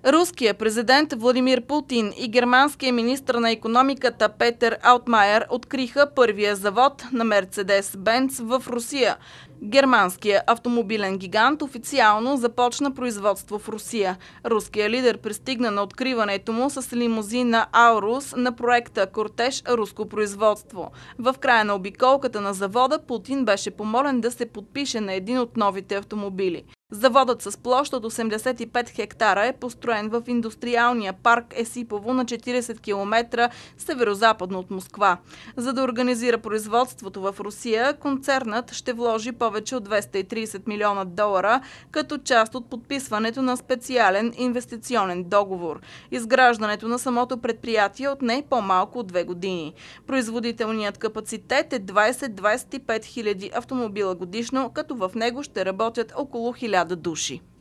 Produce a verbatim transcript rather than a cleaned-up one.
Руският президент Владимир Путин и германският министър на икономиката Петър Алтмайер откриха първия завод на Мерцедес-Бенц в Русия. Германският автомобилен гигант официално започна производство в Русия. Руският лидер пристигна на откриването му с лимузина Аурус на проекта Кортеж руско производство. В края на обиколката на завода Путин беше помолен да се подпише на един от новите автомобили. Заводът с площ от осемдесет и пет хектара е построен в индустриалния парк Есипово на четиридесет километра северозападно от Москва. За да организира производството в Русия, концернът ще вложи повече от двеста и тридесет милиона долара като част от подписването на специален инвестиционен договор. Изграждането на самото предприятие отне по-малко от две години. Производителният капацитет е двадесет до двадесет и пет хиляди автомобила годишно, като в него ще работят около хиляда души.